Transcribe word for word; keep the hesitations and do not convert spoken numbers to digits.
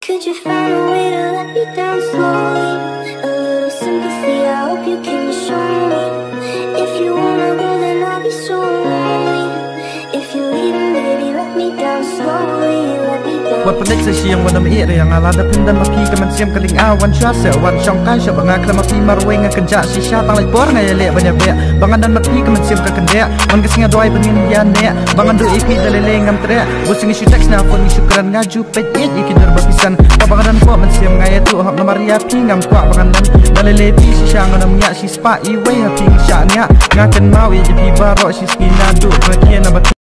Could you find a way to let me down slowly? A little sympathy, I hope you can show me. If you wanna go, then I'll be so lonely. If you're leaving, baby, let me down slowly. Let me down. วันเป็นเด็กเสียงวันน้ำเอียยังอาลาดพินดันมาพีกันมันเสียมกระลิงอาวันชาเสวันช่องใกล้ชาวบางอาคลมาพีมาระเวงกันจะชิชาตั้งไหลปอร์ไงเละบันยาเบะบางอันดันมาพีกันมันเสียมกันเดะมันก็สิงห์ดอยบันยินยานเนะบางอันดูอีพีเดลเลงงามเตะบุษงิชุดเท็กซ์นาคนชุกรันงาจูเป็ดเอ็ดอีกินเดอร์บัพิสันแต่บางอันดันพวกมันเสียมไงตัวหับน้ำมาริยาพีงามกว่าบางอันดันเดลเลพีชิชางอนำยาชิสปาอีเวฮพีชาเนะงากันมาวิจพีบารอชิสกินาดูกระเทียนบั